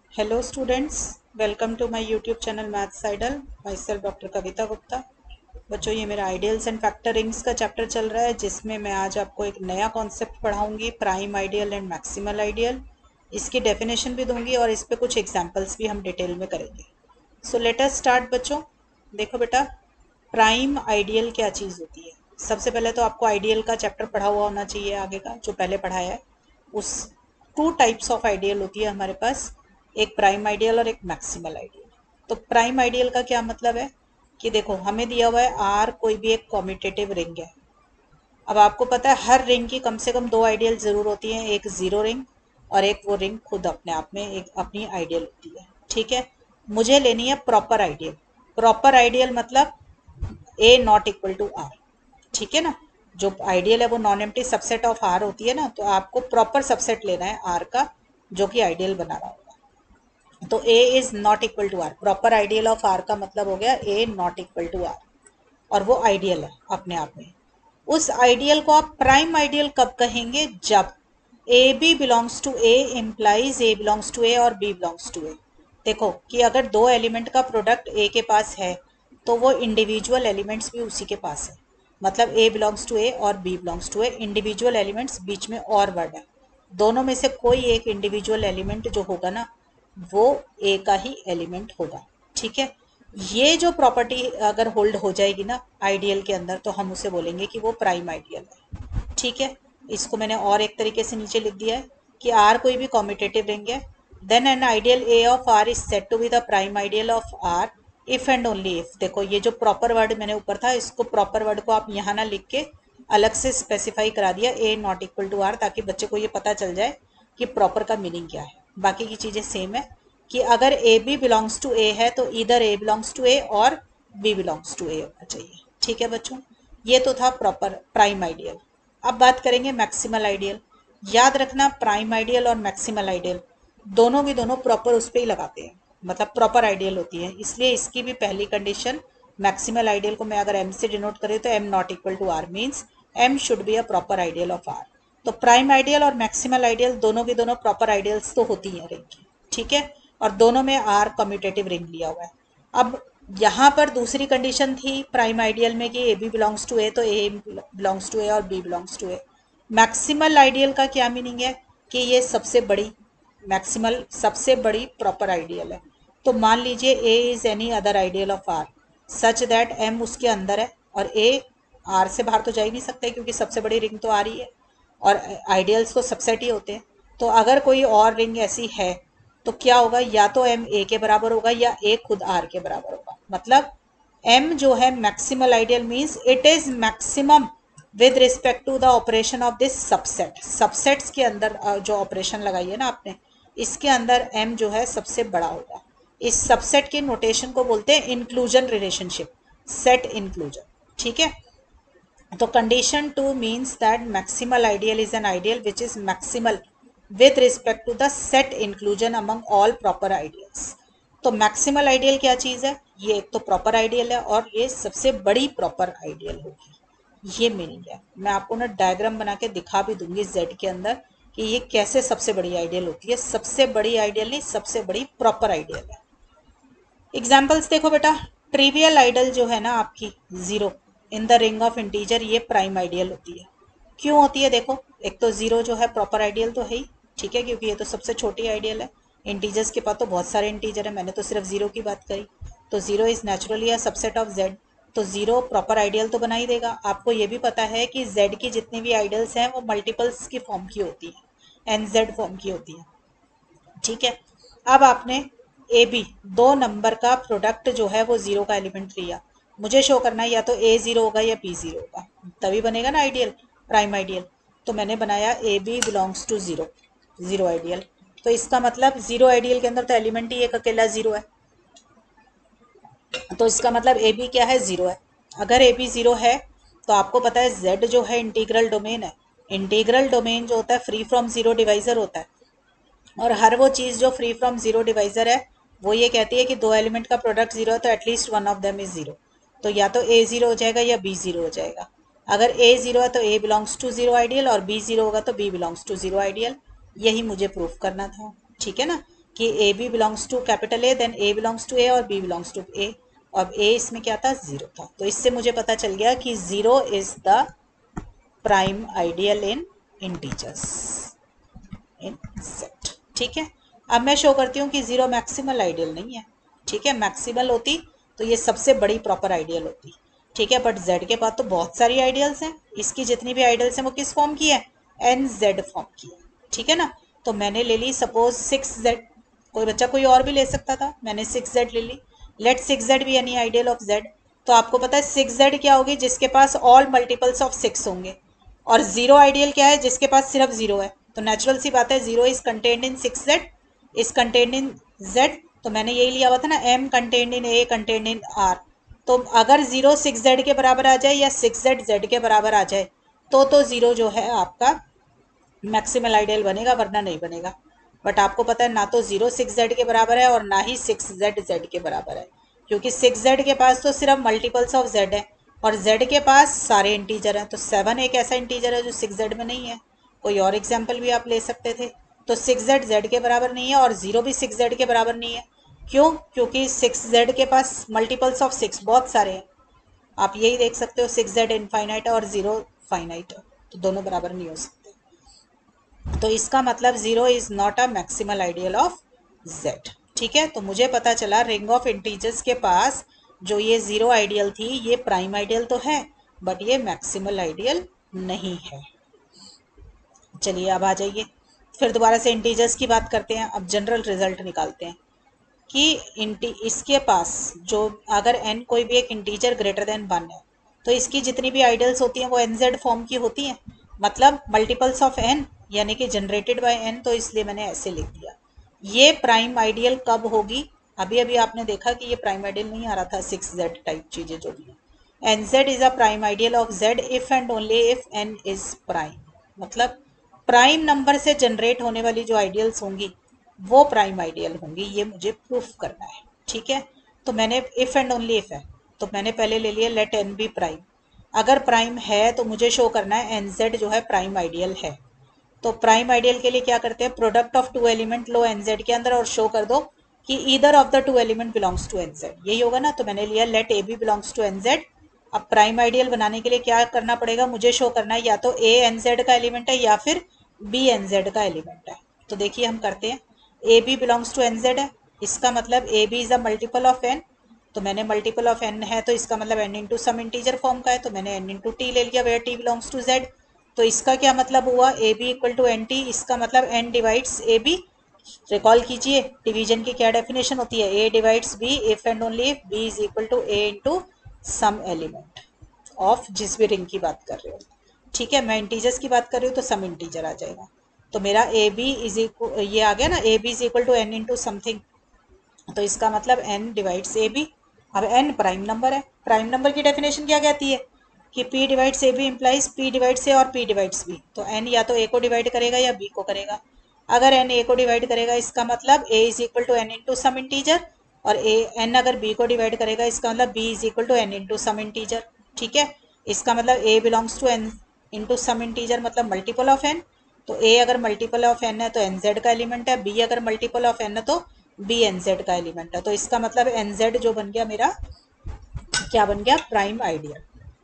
Hello students, welcome to my YouTube channel maths idol. Myself doctor Kavita Gupta. बच्चों, ये मेरा ideals and factor rings का chapter चल रहा है, जिसमें मैं आज आपको एक नया कॉन्सेप्ट पढ़ाऊंगी, prime ideal and maximal ideal. इसकी डेफिनेशन भी दूंगी और इस पे कुछ एग्जांपल्स भी हम डिटेल में करेंगे। सो लेट अस स्टार्ट बच्चों। देखो बेटा, प्राइम आइडियल क्या चीज़ होती है। सबसे पहले तो आपको आइडियल का चैप्टर पढ़ा हुआ होना चाहिए, आगे का जो पहले पढ़ाया है। उस टू टाइप्स ऑफ आइडियल होती है हमारे पास, एक प्राइम आइडियल और एक मैक्सिमल आइडियल। तो प्राइम आइडियल का क्या मतलब है कि देखो, हमें दिया हुआ है आर कोई भी एक कॉम्यूटेटिव रिंग है। अब आपको पता है हर रिंग की कम से कम दो आइडियल जरूर होती हैं, एक जीरो रिंग और एक वो रिंग खुद अपने आप में एक अपनी आइडियल होती है। ठीक है, मुझे लेनी है प्रॉपर आइडियल। प्रॉपर आइडियल मतलब A not equal to R. ठीक है ना, जो आइडियल है वो non empty subset of R होती है ना, तो आपको प्रॉपर सबसेट लेना है आर का, जो कि आइडियल बना रहा होगा। तो A is not equal to R, proper ideal of R का मतलब हो गया A not equal to R, और वो आइडियल है अपने आप में। उस आइडियल को आप प्राइम आइडियल कब कहेंगे, जब A B belongs to A implies A belongs to A और बी बिलोंग्स टू ए। देखो कि अगर दो एलिमेंट का प्रोडक्ट ए के पास है तो वो इंडिविजुअल एलिमेंट्स भी उसी के पास है। मतलब ए बिलोंग्स टू ए और B belongs to A, individual elements, बीच में और वर्ड है। दोनों में से कोई एक इंडिविजुअल एलिमेंट जो होगा ना, वो ए का ही एलिमेंट होगा। ठीक है, ये जो प्रॉपर्टी अगर होल्ड हो जाएगी ना आइडियल के अंदर, तो हम उसे बोलेंगे कि वो प्राइम आइडियल है। ठीक है, इसको मैंने और एक तरीके से नीचे लिख दिया है कि आर कोई भी कॉम्यूटेटिव रिंग है, then an ideal A of R is set to be the prime ideal of R if and only if. देखो, ये जो प्रॉपर वर्ड मैंने ऊपर था, इसको प्रॉपर वर्ड को आप यहाँ ना लिख के अलग से स्पेसिफाई करा दिया A not equal to R, ताकि बच्चे को ये पता चल जाए कि प्रॉपर का मीनिंग क्या है। बाकी की चीज़ें सेम है कि अगर A B belongs to A है तो इधर ए बिलोंग्स टू ए और बी बिलोंग्स टू ए होना चाहिए। ठीक है बच्चों, ये तो था प्रॉपर प्राइम आइडियल। अब बात करेंगे मैक्सिमल आइडियल। याद रखना, प्राइम आइडियल और मैक्सिमल आइडियल दोनों भी दोनों प्रॉपर उस पर ही लगाते हैं, मतलब प्रॉपर आइडियल होती है। इसलिए इसकी भी पहली कंडीशन, मैक्सिमल आइडियल को मैं अगर एम से डिनोट करें तो M not equal to R means M should be a proper ideal of R. तो प्राइम आइडियल और मैक्सिमल आइडियल दोनों की दोनों प्रॉपर आइडियल्स तो होती हैं रिंग की। ठीक है, और दोनों में आर कम्यूटेटिव रिंग लिया हुआ है। अब यहाँ पर दूसरी कंडीशन थी प्राइम आइडियल में कि A B belongs to A, तो ए बिलोंग्स टू ए और B belongs to A. Maximal ideal का क्या मीनिंग है कि ये सबसे बड़ी, मैक्सिमल सबसे बड़ी प्रॉपर आइडियल है। तो मान लीजिए A is any other ideal of R such that M उसके अंदर है और ए आर से बाहर तो जा ही नहीं सकता, क्योंकि सबसे बड़ी रिंग तो आर ही है और आइडियल्स तो सबसेट ही होते हैं। तो अगर कोई और रिंग ऐसी है तो क्या होगा, या तो एम ए के बराबर होगा या ए खुद आर के बराबर होगा। मतलब एम जो है maximal ideal means it is maximum with respect to the operation of this subset. Subsets के अंदर जो ऑपरेशन लगाई है ना आपने, इसके अंदर एम जो है सबसे बड़ा होगा। इस सबसेट के नोटेशन को बोलते हैं इंक्लूजन रिलेशनशिप, सेट इंक्लूजन। ठीक है, तो condition two means that maximal ideal is an ideal which is maximal with respect to the set inclusion among all proper ideals. तो मैक्सिमल आइडियल क्या चीज़ है, ये एक तो प्रॉपर आइडियल है और ये सबसे बड़ी प्रॉपर आइडियल होगी। ये मीनिंग है। मैं आपको ना डायग्राम बना के दिखा भी दूंगी जेड के अंदर कि ये कैसे सबसे बड़ी आइडियल होती है। सबसे बड़ी आइडियल नहीं, सबसे बड़ी प्रॉपर आइडियल है। एग्जाम्पल्स देखो बेटा, ट्रिवियल आइडल जो है ना आपकी zero in the ring of integer, ये प्राइम आइडियल होती है। क्यों होती है, देखो, एक तो जीरो जो है प्रॉपर आइडियल तो है ही, ठीक है, क्योंकि ये तो सबसे छोटी आइडियल है। इंटीजर्स के पास तो बहुत सारे इंटीजर है, मैंने तो सिर्फ जीरो की बात करी। तो zero is naturally a subset of Z, तो जीरो प्रॉपर आइडियल तो बना ही देगा। आपको ये भी पता है कि जेड की जितनी भी आइडल्स हैं वो मल्टीपल्स की फॉर्म की होती है, एन जेड फॉर्म की होती है। ठीक है, अब आपने ए बी दो नंबर का प्रोडक्ट जो है वो जीरो का एलिमेंट लिया। मुझे शो करना है या तो ए जीरो होगा या बी जीरो होगा, तभी बनेगा ना आइडियल, प्राइम आइडियल। तो मैंने बनाया A B belongs to zero, zero ideal. तो इसका मतलब जीरो आइडियल के अंदर तो एलिमेंट ही एक अकेला जीरो है, तो इसका मतलब ए बी क्या है, जीरो है। अगर ए बी जीरो है तो आपको पता है जेड जो है इंटीग्रल डोमेन है। इंटीग्रल डोमेन जो होता है फ्री फ्रॉम जीरो डिवाइजर होता है, और हर वो चीज़ जो फ्री फ्रॉम जीरो डिवाइजर है वो ये कहती है कि दो एलिमेंट का प्रोडक्ट जीरो है तो at least one of them is zero. तो या तो ए जीरो हो जाएगा या बी जीरो हो जाएगा। अगर ए जीरो है तो A belongs to zero ideal और बी जीरो होगा तो B belongs to zero ideal. यही मुझे प्रूफ करना था, ठीक है ना। कि A B belongs to capital A, then A belongs to A और बी बिलोंग्स टू ए। अब ए इसमें क्या था, जीरो था। तो इससे मुझे पता चल गया कि zero is the prime ideal in integers in set. ठीक है, अब मैं शो करती हूँ कि जीरो मैक्सिमल आइडियल नहीं है। ठीक है, मैक्सिमल होती तो ये सबसे बड़ी प्रॉपर आइडियल होती। ठीक है, बट जेड के पास तो बहुत सारी आइडियल्स हैं। इसकी जितनी भी आइडियल्स हैं वो किस फॉर्म की है, एन जेड फॉर्म की है। ठीक है ना, तो मैंने ले ली सपोज 6z, कोई बच्चा कोई और भी ले सकता था, मैंने 6z ले ली। लेट 6z भी एनी आइडियल ऑफ z। तो आपको पता है 6z क्या होगी, जिसके पास ऑल मल्टीपल्स ऑफ 6 होंगे। और जीरो आइडियल क्या है, जिसके पास सिर्फ जीरो है। तो नेचुरल सी बात है, zero is contained in 6z, is contained in z। तो मैंने यही लिया हुआ था ना, m contained in a contained in r। तो अगर जीरो 6z के बराबर आ जाए या 6z z के बराबर आ जाए तो जीरो जो है आपका मैक्सिमल आइडियल बनेगा, वरना नहीं बनेगा। बट आपको पता है ना तो जीरो 6z के बराबर है और ना ही 6z z के बराबर है, क्योंकि 6z के पास तो सिर्फ मल्टीपल्स ऑफ z है और z के पास सारे इंटीजर हैं। तो 7 एक ऐसा इंटीजर है जो 6z में नहीं है। कोई और एग्जाम्पल भी आप ले सकते थे। तो 6z z के बराबर नहीं है और जीरो भी 6z के बराबर नहीं है। क्यों, क्योंकि 6z के पास मल्टीपल्स ऑफ 6 बहुत सारे हैं। आप यही देख सकते हो, 6z इनफाइनाइट है और जीरो फाइनाइट है, तो दोनों बराबर नहीं हो सकते। तो इसका मतलब zero is not a maximal ideal of z। ठीक है, तो मुझे पता चला रिंग ऑफ इंटीजर्स के पास जो ये जीरो आइडियल थी, ये प्राइम आइडियल तो है बट ये मैक्सिमल आइडियल नहीं है। चलिए अब आ जाइए, फिर दोबारा से इंटीजर्स की बात करते हैं। अब जनरल रिजल्ट निकालते हैं कि इसके पास जो अगर n कोई भी एक इंटीजर ग्रेटर देन 1 है तो इसकी जितनी भी आइडियल्स होती हैं वो nz फॉर्म की होती हैं, मतलब मल्टीपल्स ऑफ n, यानी कि जनरेटेड बाय n। तो इसलिए मैंने ऐसे लिख दिया। ये प्राइम आइडियल कब होगी, अभी अभी आपने देखा कि ये प्राइम आइडियल नहीं आ रहा था, 6z टाइप चीजें जो भी है। nz is a prime ideal of z if and only if n is prime. मतलब प्राइम नंबर से जनरेट होने वाली जो आइडियल्स होंगी वो प्राइम आइडियल होंगी, ये मुझे प्रूफ करना है। ठीक है, तो मैंने इफ एंड ओनली इफ है तो मैंने पहले ले लिया लेट n बी प्राइम। अगर प्राइम है तो मुझे शो करना है nz जो है प्राइम आइडियल है। तो प्राइम आइडियल के लिए क्या करते हैं, प्रोडक्ट ऑफ टू एलिमेंट लो nz के अंदर और शो कर दो कि either of the two element belongs to nz, यही होगा ना। तो मैंने लिया let a B belongs to nz। अब प्राइम आइडियल बनाने के लिए क्या करना पड़ेगा, मुझे शो करना है या तो a nz का एलिमेंट है या फिर b nz का एलिमेंट है। तो देखिए हम करते हैं, a B belongs to nz है, इसका मतलब a b is a multiple of n। तो मैंने मल्टीपल ऑफ n है तो इसका मतलब n into some integer form का है, तो मैंने n इंटू टी ले लिया where t belongs to z। तो इसका क्या मतलब हुआ, a b equal to n t, इसका मतलब n divides a b. Recall कीजिए डिवीजन की क्या डेफिनेशन होती है, a divides b if and only if b is equal to a into some element of जिस भी रिंग की बात कर रहे हो। ठीक है, मैं इंटीजर्स की बात कर रही हूँ तो सम इंटीजर आ जाएगा। तो मेरा ए बी इज इक्वल, ये आ गया ना, a b is equal to n into something. तो इसका मतलब n डिवाइड्स ए बी। अब n प्राइम नंबर है, प्राइम नंबर की डेफिनेशन क्या कहती है कि p divides a b implies p divides a और p डिवाइड्स b। तो n या तो a को डिवाइड करेगा या b को करेगा। अगर n a को डिवाइड करेगा इसका मतलब a is equal to n into some integer, और n अगर b को डिवाइड करेगा इसका मतलब b is equal to n into some integer. ठीक है, इसका मतलब a belongs to n into some integer मतलब मल्टीपल ऑफ n। तो a अगर मल्टीपल ऑफ n है तो nz का एलिमेंट है, b अगर मल्टीपल ऑफ n है तो b nz का एलिमेंट है। तो इसका मतलब nz जो बन गया मेरा क्या बन गया, प्राइम आइडियल।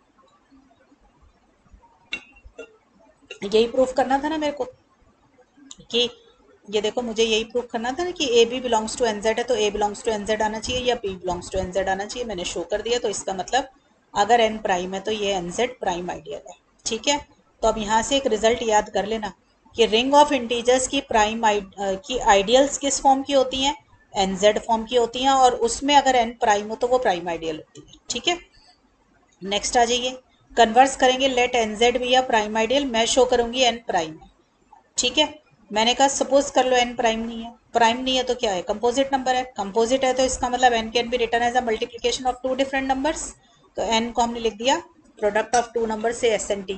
यही प्रूफ करना था ना मेरे को कि ये देखो, मुझे यही प्रूफ करना था ना कि A B belongs to n z है तो ए बिलोंग्स टू एनजेड आना चाहिए या बी बिलोंग्स टू एनजेड आना चाहिए। मैंने शो कर दिया। तो इसका मतलब अगर एन प्राइम है तो ये एनजेड प्राइम आइडियल है। ठीक है, तो अब यहाँ से एक रिजल्ट याद कर लेना कि रिंग ऑफ इंटीजर्स की प्राइम की आइडियल्स किस फॉर्म की होती हैं, एनजेड फॉर्म की होती हैं, और उसमें अगर एन प्राइम हो तो वो प्राइम आइडियल होती है। ठीक है, नेक्स्ट आ जाइए, कन्वर्स करेंगे late n z be a prime ideal, मैं शो करूंगी एन प्राइम है। ठीक है, मैंने कहा सपोज कर लो एन प्राइम नहीं है, प्राइम नहीं है तो क्या है, कंपोजिट नंबर है, कंपोजिट है तो इसका मतलब n can be written as a multiplication of two different numbers. तो एन को हमने लिख दिया प्रोडक्ट ऑफ टू नंबर से एस एन टी।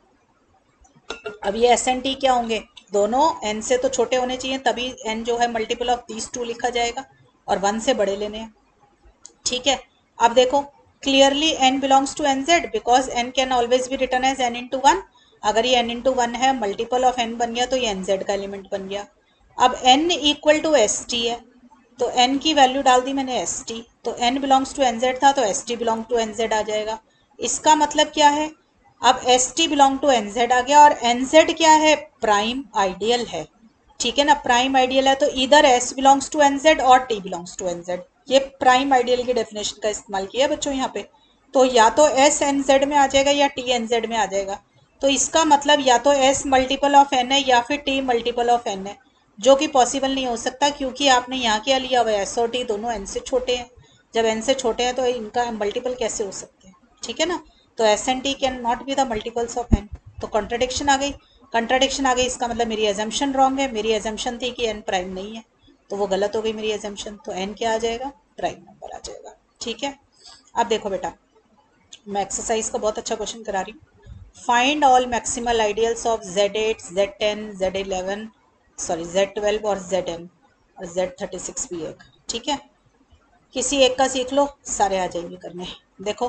अब ये एस एन टी क्या होंगे, दोनों एन से तो छोटे होने चाहिए, तभी एन जो है मल्टीपल ऑफ दीज टू लिखा जाएगा, और वन से बड़े लेने हैं। ठीक है, अब देखो clearly n belongs to n z because n can always be written as n into one. अगर ये n इंटू वन है, मल्टीपल ऑफ n बन गया तो ये एन जेड का एलिमेंट बन गया। अब n equal to s t है, तो n की वैल्यू डाल दी मैंने एस टी, तो n belongs to n z था तो s t belong to n z आ जाएगा। इसका मतलब क्या है, अब s t belong to n z आ गया, और एन जेड क्या है, प्राइम आइडियल है। ठीक है ना, प्राइम आइडियल है तो इधर s belongs to n z और t belongs to n z. ये प्राइम आइडियल की डेफिनेशन का इस्तेमाल किया है बच्चों यहाँ पे। तो या तो एस एन जेड में आ जाएगा या टी एन जेड में आ जाएगा। तो इसका मतलब या तो एस मल्टीपल ऑफ एन है या फिर टी मल्टीपल ऑफ एन है, जो कि पॉसिबल नहीं हो सकता, क्योंकि आपने यहाँ क्या लिया हुआ है, एस और टी दोनों एन से छोटे हैं। जब एन से छोटे हैं तो इनका मल्टीपल कैसे हो सकते हैं। ठीक है ना, तो s and t can not be the multiples of n. तो कॉन्ट्रडिक्शन आ गई, कंट्राडिक्शन आ गई, इसका मतलब मेरी एजम्पशन रॉन्ग है। मेरी एजम्पशन थी कि एन प्राइम नहीं है, तो वो गलत हो गई मेरी एजम्पशन। तो एन क्या आ जाएगा, प्राइम नंबर आ जाएगा। ठीक है, अब देखो बेटा, मैं एक्सरसाइज का बहुत अच्छा क्वेश्चन करा रही हूँ। Find all maximal ideals of Z8, Z10, Z11, sorry Z12 और Zn, और Z36 भी एक। ठीक है, किसी एक का सीख लो, सारे आ जाएंगे करने। देखो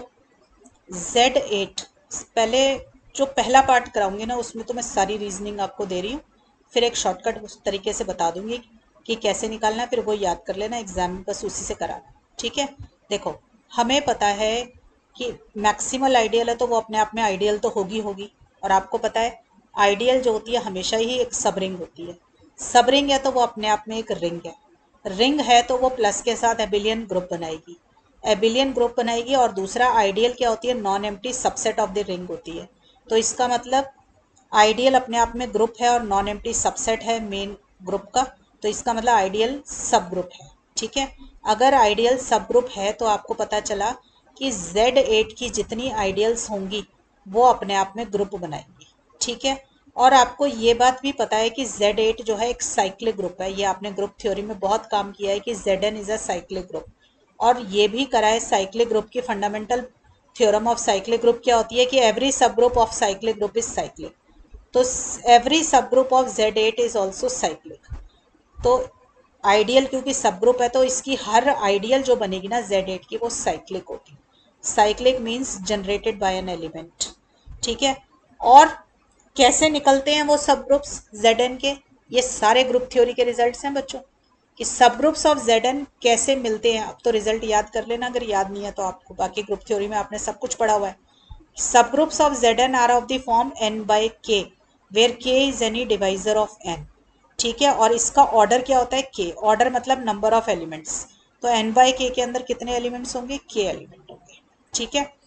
Z8, पहले जो पहला पार्ट कराऊंगी ना उसमें तो मैं सारी रीजनिंग आपको दे रही हूँ, फिर एक शॉर्टकट उस तरीके से बता दूंगी कि कैसे निकालना है, फिर वो याद कर लेना, एग्जाम में बस उसी से कराना। ठीक है, देखो हमें पता है कि मैक्सिमल आइडियल है तो वो अपने आप में आइडियल तो होगी होगी, और आपको पता है आइडियल जो होती है हमेशा ही एक सब रिंग होती है। सब रिंग है तो वो अपने आप में एक रिंग है। रिंग है तो वो प्लस के साथ एबिलियन ग्रुप बनाएगी, एबिलियन ग्रुप बनाएगी। और दूसरा आइडियल क्या होती है, non empty subset of the ring होती है। तो इसका मतलब आइडियल अपने आप में ग्रुप है और नॉन एम्प्टी सबसेट है मेन ग्रुप का, तो इसका मतलब आइडियल सब ग्रुप है। ठीक है, अगर आइडियल सब ग्रुप है तो आपको पता चला कि Z8 की जितनी आइडियल्स होंगी वो अपने आप में ग्रुप बनाएंगी। ठीक है, और आपको ये बात भी पता है कि Z8 जो है एक साइक्लिक ग्रुप है, ये आपने ग्रुप थ्योरी में बहुत काम किया है कि Zn is a cyclic group. और ये भी करा है साइक्लिक ग्रुप की fundamental theorem of cyclic group क्या होती है कि every subgroup of cyclic group is cyclic. तो every subgroup of Z8 is also cyclic. तो आइडियल क्योंकि सब ग्रुप है तो इसकी हर आइडियल जो बनेगी ना Z8 की वो साइक्लिक होगी। Cyclic means generated by an element. ठीक है, और कैसे निकलते हैं वो सब ग्रुप्स Zn के, ये सारे ग्रुप थ्योरी के रिजल्ट्स हैं बच्चों, कि सब ग्रुप्स ऑफ Zn कैसे मिलते हैं। अब तो रिजल्ट याद कर लेना, अगर याद नहीं है तो आपको बाकी ग्रुप थ्योरी में आपने सब कुछ पढ़ा हुआ है। Subgroups of Zn are of the form n by k, where k is any divisor of n। ठीक है, और इसका ऑर्डर क्या होता है, k, ऑर्डर मतलब नंबर ऑफ एलिमेंट्स। तो n by k के अंदर कितने एलिमेंट्स होंगे, k एलिमेंट होंगे। ठीक है,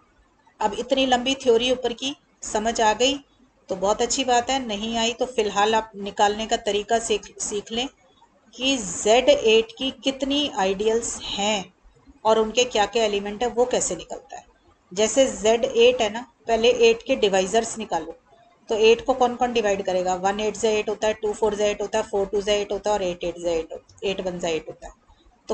अब इतनी लंबी थ्योरी ऊपर की समझ आ गई तो बहुत अच्छी बात है, नहीं आई तो फिलहाल आप निकालने का तरीका सीख लें कि Z8 की कितनी आइडियल्स हैं और उनके क्या क्या एलिमेंट है, वो कैसे निकलता है। जैसे Z8 है ना, पहले 8 के डिवाइजर्स निकालो। तो 8 को कौन कौन डिवाइड करेगा, 1 8 से 8 होता है, 2 4 से 8 होता है, 4 2 से 8 होता है, और 8 8 से 8 8 1 से 8 होता है। तो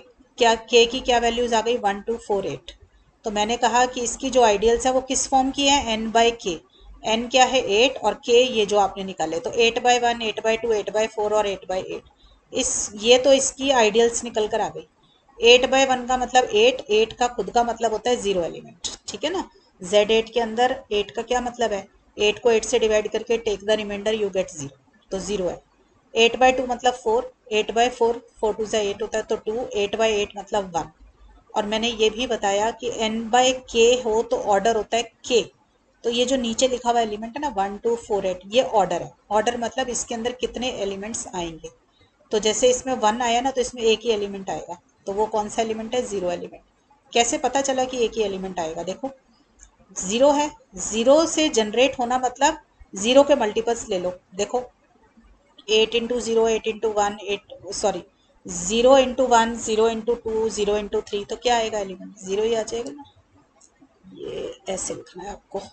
K की क्या वैल्यूज आ गई, 1 2 4 8। तो मैंने कहा कि इसकी जो आइडियल्स है वो किस फॉर्म की है, n बाय के। n क्या है 8 और k ये जो आपने निकाले, तो 8 बाय 1, 8 बाय 2, 8 बाय 4 और 8 बाय 8। इस ये तो इसकी आइडियल्स निकल कर आ गई। 8 बाय 1 का मतलब 8, 8 का खुद का मतलब होता है जीरो एलिमेंट। ठीक है ना, Z8 के अंदर 8 का क्या मतलब है, 8 को 8 से डिवाइड करके take the remainder you get zero, तो जीरो है। 8 बाय 2 मतलब 4, 8 बाय 4, 4 2 से 8 होता है तो 2, 8 बाय 8 मतलब 1। और मैंने ये भी बताया कि n बाय k हो तो ऑर्डर होता है k। तो ये जो नीचे लिखा हुआ एलिमेंट है ना 1 2 4 8, ये ऑर्डर है। ऑर्डर मतलब इसके अंदर कितने एलिमेंट्स आएंगे। तो जैसे इसमें 1 आया ना तो इसमें एक ही एलिमेंट आएगा, तो वो कौन सा एलिमेंट है, जीरो एलिमेंट। कैसे पता चला कि एक ही एलिमेंट आएगा, देखो जीरो है, जीरो से जनरेट होना मतलब जीरो के मल्टीपल्स ले लो। देखो 8 into zero, 8 into one, 8 sorry, 0 into one, 0 into two, 0 into three, तो क्या आएगा एलिमेंट, जीरो ही आ जाएगा ना। ये ऐसे लिखना है आपको,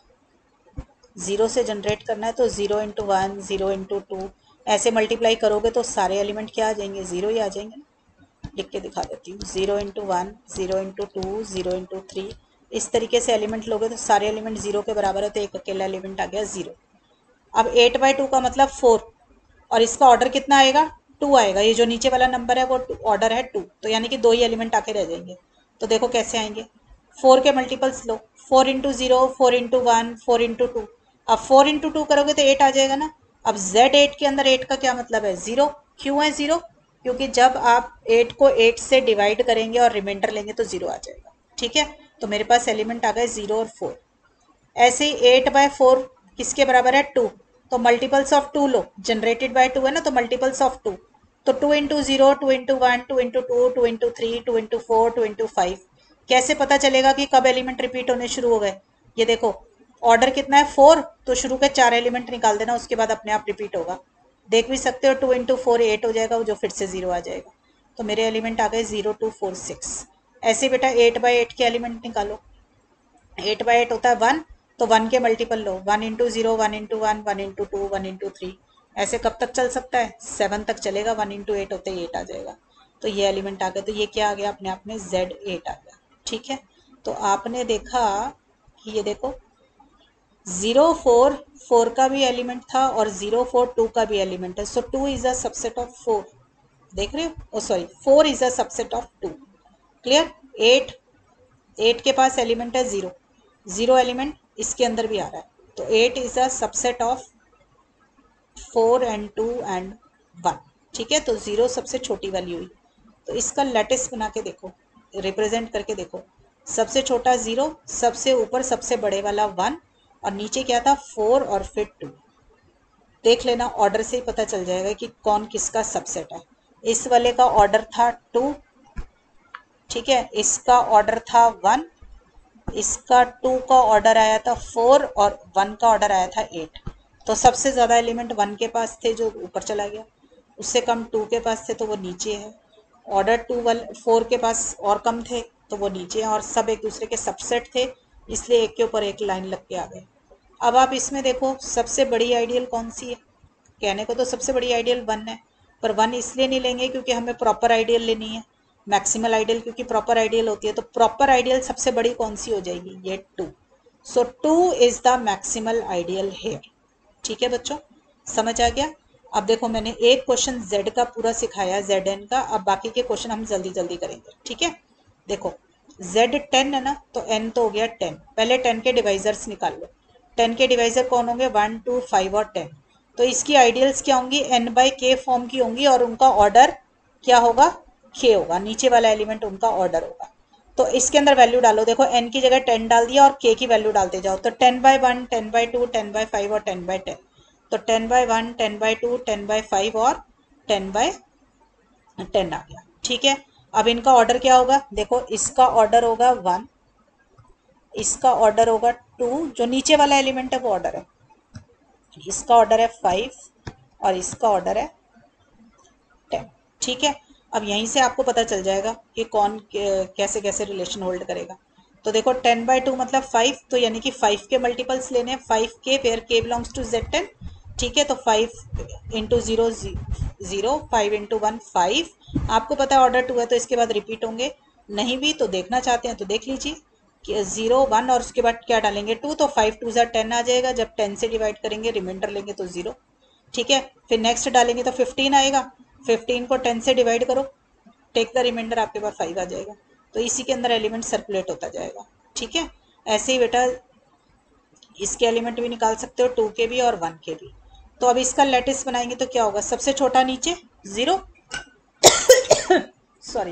जीरो से जनरेट करना है तो 0 इंटू वन, 0 इंटू टू, ऐसे मल्टीप्लाई करोगे तो सारे एलिमेंट क्या आ जाएंगे, जीरो ही आ जाएंगे ना। लिख के दिखा देती हूँ, 0 into one, 0 into two, 0 into three. इस तरीके से एलिमेंट लोगे तो सारे एलिमेंट जीरो के बराबर है, तो एक अकेला एलिमेंट आ गया जीरो। अब 8 बाई 2 का मतलब 4, और इसका ऑर्डर कितना आएगा, 2 आएगा। ये जो नीचे वाला नंबर है वो ऑर्डर है 2, तो यानी कि दो ही एलिमेंट आके रह जाएंगे। तो देखो कैसे आएंगे, 4 के मल्टीपल्स लो, 4 into zero, 4 into one, 4 into two. अब 4 इंटू टू करोगे तो 8 आ जाएगा ना। अब Z8 के अंदर 8 का क्या मतलब है, जीरो। क्यों है 0? क्योंकि जब आप 8 को 8 से डिवाइड करेंगे और रिमाइंडर लेंगे तो 0 आ जाएगा। ठीक है, तो मेरे पास एलिमेंट आ गए 0 और 4। ऐसे ही 8/4 किसके बराबर है? 2। तो मल्टीपल्स ऑफ 2 लो, जनरेटेड बाय 2 है ना, तो मल्टीपल्स ऑफ 2। तो 2 into 0, 2 into 1, 2 into 2, 2 into 3, 2 into 4, 2 into 5। कैसे पता चलेगा कि कब एलिमेंट रिपीट होने शुरू हो गए? ये देखो, ऑर्डर कितना है? 4, तो शुरू के 4 एलिमेंट निकाल देना, उसके बाद अपने आप रिपीट होगा। देख भी सकते हो, 2 इंटू 4 8 हो जाएगा, जो फिर से 0 आ जाएगा। तो मेरे एलिमेंट आ गए 0, 2, 4, 6। ऐसे बेटा 8/8 के एलिमेंट निकालो। 8/8 होता है 1, तो 1 के मल्टीपल लो, 1 इंटू 0, 1 इंटू 1, 1 इंटू 2, 1 इंटू 3। ऐसे कब तक चल सकता है? 7 तक चलेगा। 1 इंटू 8 होते ही 8 आ जाएगा। तो ये एलिमेंट आ गया। तो ये क्या आ गया अपने आप में? Z8 आ गया। ठीक है, तो आपने देखा कि ये देखो 0 4 का भी एलिमेंट था और 0 4 2 का भी एलिमेंट है। So 2 is a subset of 4। देख रहे हो? Oh sorry, 4 is a subset of 2। Clear? 8 के पास एलिमेंट है 0, 0 एलिमेंट इसके अंदर भी आ रहा है। तो 8 is a subset of 4 and 2 and 1। ठीक है, तो 0 सबसे छोटी वैल्यू हुई। तो इसका लेटिस बना के देखो, रिप्रेजेंट करके देखो। सबसे छोटा 0, सबसे ऊपर सबसे बड़े वाला 1, और नीचे क्या था? 4 और फिर 2। देख लेना, ऑर्डर से ही पता चल जाएगा कि कौन किसका सबसेट है। इस वाले का ऑर्डर था 2, ठीक है, इसका ऑर्डर था 1, इसका 2 का ऑर्डर आया था 4 और 1 का ऑर्डर आया था 8। तो सबसे ज़्यादा एलिमेंट 1 के पास थे जो ऊपर चला गया, उससे कम 2 के पास थे तो वो नीचे है। ऑर्डर 4 के पास और कम थे तो वो नीचे हैं, और सब एक दूसरे के सबसेट थे, इसलिए एक के ऊपर एक लाइन लग के आ गए। अब आप इसमें देखो सबसे बड़ी आइडियल कौन सी है? कहने को तो सबसे बड़ी आइडियल 1 है, पर 1 इसलिए नहीं लेंगे क्योंकि हमें प्रॉपर आइडियल लेनी है। मैक्सिमल आइडियल क्योंकि प्रॉपर आइडियल होती है, तो प्रॉपर आइडियल सबसे बड़ी कौन सी हो जाएगी? ये 2। So 2 is the maximal ideal here. ठीक है बच्चों, समझ आ गया? अब देखो मैंने एक क्वेश्चन Z का पूरा सिखाया, ZN का। अब बाकी के क्वेश्चन हम जल्दी जल्दी करेंगे। ठीक है, देखो Z 10 है ना, तो N तो हो गया 10। पहले 10 के डिवाइजर्स निकाल लो। 10 के डिवाइजर कौन होंगे? 1, 2, 5 और 10। तो इसकी आइडियल्स क्या होंगी? N/K फॉर्म की होंगी, और उनका ऑर्डर क्या होगा? K होगा। नीचे वाला एलिमेंट उनका ऑर्डर होगा। तो इसके अंदर वैल्यू डालो। देखो n की जगह 10 डाल दिया और k की वैल्यू डालते जाओ। तो 10/1, 10/2, 10/5 और 10/10। तो 10/1, 10/2, 10/5 और 10/10 आ गया। ठीक है, अब इनका ऑर्डर क्या होगा? देखो इसका ऑर्डर होगा 1, इसका ऑर्डर होगा 2, जो नीचे वाला एलिमेंट है वो ऑर्डर है, इसका ऑर्डर है 5 और इसका ऑर्डर है 10। ठीक है, अब यहीं से आपको पता चल जाएगा कि कौन कैसे कैसे रिलेशन होल्ड करेगा। तो देखो 10/2 मतलब 5, तो यानी कि 5 के मल्टीपल्स लेने हैं। 5k where k belongs to Z10। ठीक है, तो 5 इंटू 0 0, 5 इंटू 1 5। आपको पता है ऑर्डर 2 है तो इसके बाद रिपीट होंगे। नहीं भी तो देखना चाहते हैं तो देख लीजिए कि 0 1 और उसके बाद क्या डालेंगे? 2, तो 5 2 10 आ जाएगा। जब 10 से डिवाइड करेंगे, रिमाइंडर लेंगे तो 0। ठीक है, फिर नेक्स्ट डालेंगे तो 15 आएगा। 15 को 10 से डिवाइड करो, टेक द रिमाइंडर, आपके पास 5 आ जाएगा। तो इसी के अंदर एलिमेंट सर्कुलेट होता जाएगा। ठीक है, ऐसे ही बेटा इसके एलिमेंट भी निकाल सकते हो, 2 के भी और 1 के भी। तो अब इसका लेटिस बनाएंगे तो क्या होगा? सबसे छोटा नीचे 0, सॉरी।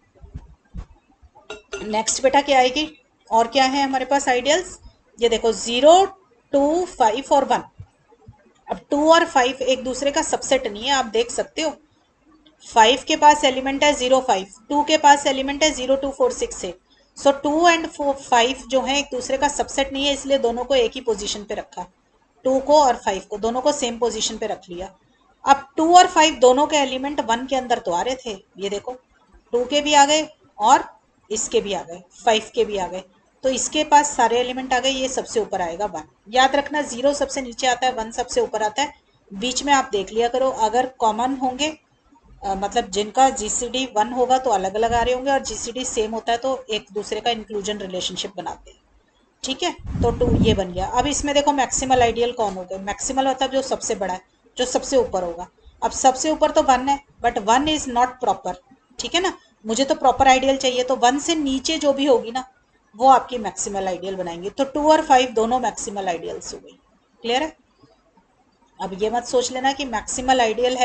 नेक्स्ट बेटा क्या आएगी? और क्या है हमारे पास आइडियल्स? ये देखो 0, 2, 5 और 1। अब 2 और 5 एक दूसरे का सबसेट नहीं है, आप देख सकते हो। 5 के पास एलिमेंट है 0 5, 2 के पास एलिमेंट है 0 2 4 6 8। सो 2 एंड 5 जो है एक दूसरे का सबसेट नहीं है, इसलिए दोनों को एक ही पोजीशन पे रखा। 2 को और 5 को दोनों को सेम पोजीशन पे रख लिया। अब 2 और 5 दोनों के एलिमेंट 1 के अंदर तो आ रहे थे, ये देखो 2 के भी आ गए और इसके भी आ गए, 5 के भी आ गए। तो इसके पास सारे एलिमेंट आ गए, ये सबसे ऊपर आएगा 1। याद रखना 0 सबसे नीचे आता है, 1 सबसे ऊपर आता है। बीच में आप देख लिया करो, अगर कॉमन होंगे मतलब जिनका जीसीडी 1 होगा तो अलग अलग आ रहे होंगे, और जीसीडी सेम होता है तो एक दूसरे का इंक्लूजन रिलेशनशिप बनाते हैं। ठीक है, तो 2 ये बन गया। अब इसमें देखो मैक्सिमल आइडियल कौन हो गए? मैक्सिमल मतलब जो सबसे बड़ा है, जो सबसे ऊपर होगा। अब सबसे ऊपर तो 1 है, बट 1 इज नॉट प्रॉपर। ठीक है ना, मुझे तो प्रॉपर आइडियल चाहिए, तो 1 से नीचे जो भी होगी ना वो आपकी मैक्सिमल आइडियल बनाएंगे। तो 2 और 5 दोनों मैक्सिमल आइडियल्स हो गई। क्लियर है? अब ये मत सोच लेना कि मैक्सिमल आइडियल है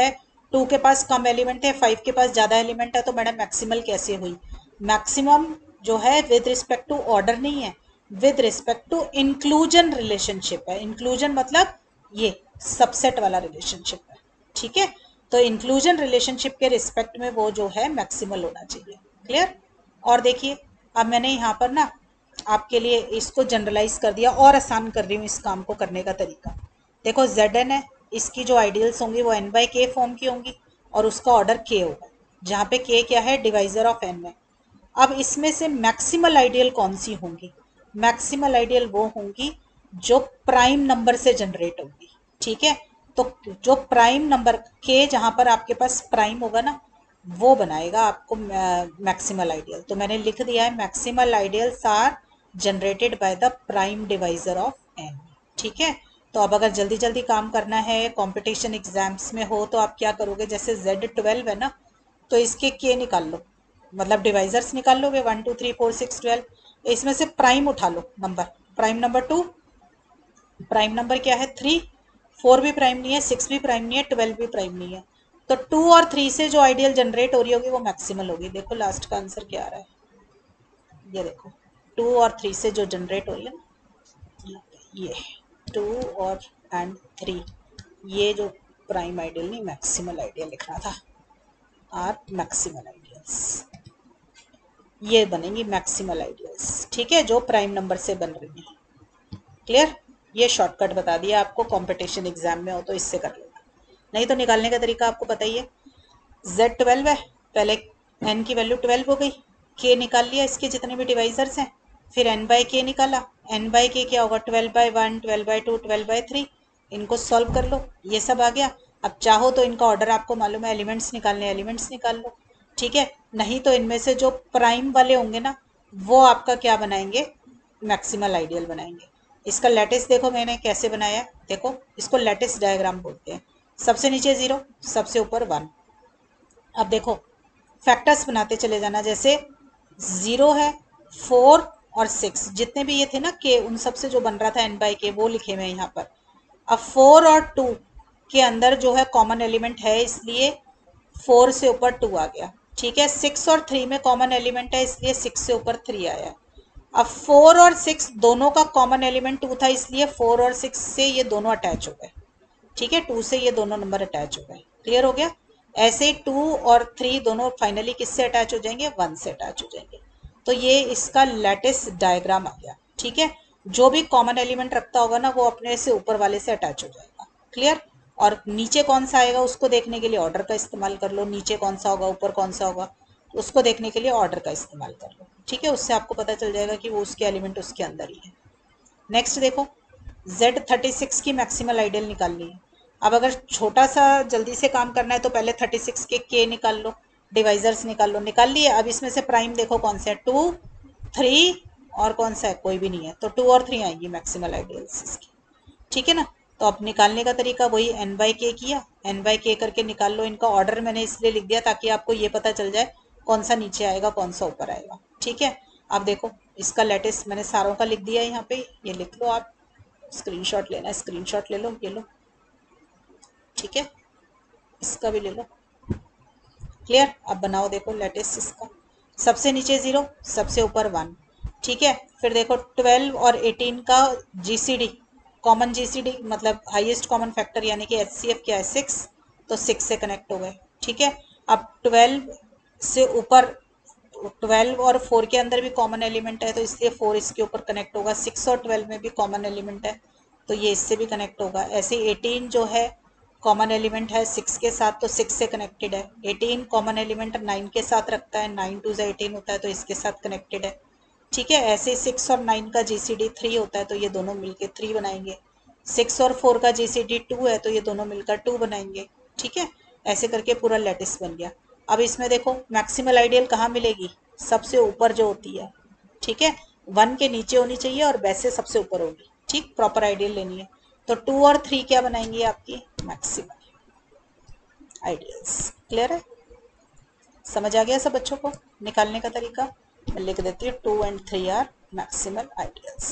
2 के पास कम एलिमेंट है, 5 के पास ज़्यादा एलिमेंट है, तो मैडम मैक्सिमल कैसे हुई? मैक्सिमम जो है विद रिस्पेक्ट टू ऑर्डर नहीं है, with respect to inclusion relationship है। इंक्लूजन मतलब ये सबसेट वाला रिलेशनशिप है, ठीक है। तो इंक्लूजन रिलेशनशिप के रिस्पेक्ट में वो जो है मैक्सिमल होना चाहिए। क्लियर? और देखिए, अब मैंने यहाँ पर ना आपके लिए इसको जनरलाइज कर दिया और आसान कर रही हूँ इस काम को करने का तरीका। देखो Zn है, इसकी जो आइडियल्स होंगी वो n बाई के फॉर्म की होंगी और उसका ऑर्डर k होगा, जहाँ पे k क्या है? डिवाइजर ऑफ n है। अब इसमें से मैक्सिमल आइडियल कौन सी होंगी? मैक्सिमल आइडियल वो होंगी जो प्राइम नंबर से जनरेट होंगी, ठीक है। तो जो प्राइम नंबर k जहाँ पर आपके पास प्राइम होगा ना, वो बनाएगा आपको मैक्सिमल आइडियल। तो मैंने लिख दिया है maximal ideals are generated by the prime divisor of n, ठीक है। तो अब अगर जल्दी जल्दी काम करना है, कंपटीशन एग्जाम्स में हो, तो आप क्या करोगे? जैसे Z12 है ना, तो इसके k निकाल लो, मतलब डिवाइजर्स निकाल लोगे 1 2 3 4 6 12। इसमें से प्राइम उठा लो number, prime number 2, prime number क्या है? 3, 4 भी प्राइम नहीं है, 6 भी प्राइम नहीं है, 12 भी प्राइम नहीं है। तो 2 और 3 से जो आइडियल जनरेट हो रही होगी वो मैक्सिमल होगी। देखो लास्ट का आंसर क्या आ रहा है, ये देखो 2 और 3 से जो जनरेट हो रही है ना, ये 2 और एंड 3, ये जो प्राइम आइडियल नहीं मैक्सिमल आइडियल लिखना था, आर मैक्सिमल आइडियल्स, ये बनेंगी मैक्सिमल आइडियल्स, ठीक है, जो प्राइम नंबर से बन रही है। क्लियर? ये शॉर्टकट बता दिया आपको, कंपटीशन एग्जाम में हो तो इससे कर लेना, नहीं तो निकालने का तरीका आपको पता ही है। Z12 है, पहले n की वैल्यू 12 हो गई, k निकाल लिया इसके जितने भी डिवाइजर्स हैं, फिर n बाई k निकाला, n बाई k क्या होगा? 12 बाई 1, 12 बाई 2, 12 बाई 3। इनको सॉल्व कर लो, ये सब आ गया। अब चाहो तो इनका ऑर्डर आपको मालूम है, एलिमेंट्स निकालने, एलिमेंट्स निकाल लो, ठीक है। नहीं तो इनमें से जो प्राइम वाले होंगे ना, वो आपका क्या बनाएंगे? मैक्सिमल आइडियल बनाएंगे। इसका लैटिस देखो मैंने कैसे बनाया है, देखो इसको लैटिस डायग्राम बोलते हैं। सबसे नीचे 0, सबसे ऊपर 1। अब देखो फैक्टर्स बनाते चले जाना, जैसे 0 है, 4 और 6, जितने भी ये थे ना के, उन सब से जो बन रहा था n बाई के, वो लिखे हुए यहाँ पर। अब 4 और 2 के अंदर जो है कॉमन एलिमेंट है, इसलिए 4 से ऊपर 2 आ गया, ठीक है। 6 और 3 में कॉमन एलिमेंट है, इसलिए 6 से ऊपर 3 आया। अब 4 और 6 दोनों का कॉमन एलिमेंट 2 था, इसलिए 4 और 6 से ये दोनों अटैच हो गए, ठीक है, 2 से ये दोनों नंबर अटैच हो गए। क्लियर हो गया? ऐसे 2 और 3 दोनों फाइनली किससे अटैच हो जाएंगे? 1 से अटैच हो जाएंगे। तो ये इसका लैटिस डायग्राम आ गया, ठीक है। जो भी कॉमन एलिमेंट रखता होगा ना, वो अपने से ऊपर वाले से अटैच हो जाएगा। क्लियर? और नीचे कौन सा आएगा उसको देखने के लिए ऑर्डर का इस्तेमाल कर लो, नीचे कौन सा होगा ऊपर कौन सा होगा, उसको देखने के लिए ऑर्डर का इस्तेमाल कर लो, ठीक है। उससे आपको पता चल जाएगा कि वो उसके एलिमेंट उसके अंदर ही है। नेक्स्ट देखो, Z36 की मैक्सिमल आइडियल निकालनी है। अब अगर छोटा सा जल्दी से काम करना है तो पहले 36 के k निकाल लो, डिवाइजर्स निकाल लो, निकाल लिए। अब इसमें से प्राइम देखो कौन सा है? 2, 3 और कौन सा है? कोई भी नहीं है, तो 2 और 3 आएंगी मैक्सिमल आइडियल्स इसकी, ठीक है ना। तो अब निकालने का तरीका वही n बाई के किया, n बाई के करके निकाल लो। इनका ऑर्डर मैंने इसलिए लिख दिया ताकि आपको ये पता चल जाए कौन सा नीचे आएगा कौन सा ऊपर आएगा, ठीक है। अब देखो इसका लेटेस्ट मैंने सारों का लिख दिया है यहाँ पे, ये लिख लो आप, स्क्रीनशॉट लेना है स्क्रीनशॉट ले लो, ये लो, ठीक है, इसका भी ले लो। क्लियर? अब बनाओ देखो लेटेस्ट इसका, सबसे नीचे 0, सबसे ऊपर 1, ठीक है। फिर देखो 12 और 18 का जीसीडी, कॉमन जीसीडी मतलब हाईएस्ट कॉमन फैक्टर, यानी कि एचसीएफ क्या है? 6, तो 6 से कनेक्ट हो गए, ठीक है। अब 12 से ऊपर, 12 और 4 के अंदर भी कॉमन एलिमेंट है, तो इसलिए 4 इसके ऊपर कनेक्ट होगा। 6 और 12 में भी कॉमन एलिमेंट है, तो ये इससे भी कनेक्ट होगा। ऐसे 18 जो है कॉमन एलिमेंट है 6 के साथ, तो 6 से कनेक्टेड है। 18 कॉमन एलिमेंट 9 के साथ रखता है, 9 2 18 होता है, तो इसके साथ कनेक्टेड है, ठीक है। ऐसे 6 और 9 का जीसीडी 3 होता है, तो ये दोनों मिलकर 3 बनाएंगे। 6 और 4 का जीसीडी 2 है, तो ये दोनों मिलकर 2 बनाएंगे, ठीक है। ऐसे करके पूरा लैटिस बन गया। अब इसमें देखो मैक्सिमल आइडियल कहाँ मिलेगी? सबसे ऊपर जो होती है, ठीक है, 1 के नीचे होनी चाहिए और वैसे सबसे ऊपर होगी, ठीक, प्रॉपर आइडियल लेनी है। तो 2 और 3 क्या बनाएंगी? आपकी मैक्सिमल आइडियल्स। क्लियर है? समझ आ गया सब बच्चों को निकालने का तरीका? मैं लिख देती हूँ 2 and 3 are maximal ideals.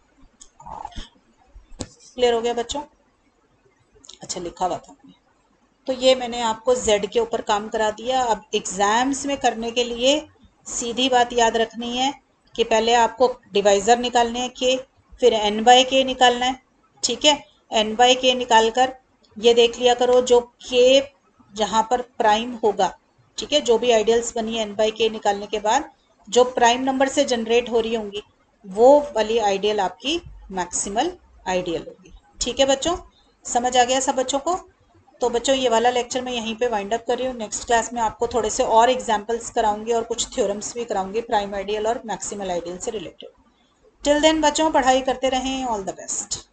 Clear हो गया बच्चों? अच्छा लिखा हुआ था मैंने, तो ये मैंने आपको z के ऊपर काम करा दिया। अब एग्जाम्स में करने के लिए सीधी बात याद रखनी है कि पहले आपको डिवाइज़र निकालने हैं के, फिर n बाई के निकालना है। ठीक है, n बाई के निकाल कर ये देख लिया करो जो k जहाँ पर प्राइम होगा, ठीक है, जो भी आइडियल्स बनी है n बाई के निकालने के बाद जो प्राइम नंबर से जनरेट हो रही होंगी वो वाली आइडियल आपकी मैक्सिमल आइडियल होगी। ठीक है बच्चों, समझ आ गया सब बच्चों को? तो बच्चों ये वाला लेक्चर मैं यहीं पे वाइंड अप कर रही हूँ। नेक्स्ट क्लास में आपको थोड़े से और एग्जांपल्स कराऊंगी और कुछ थ्योरम्स भी कराऊंगी प्राइम आइडियल और मैक्सिमल आइडियल से रिलेटेड। टिल देन बच्चों पढ़ाई करते रहें। All the best.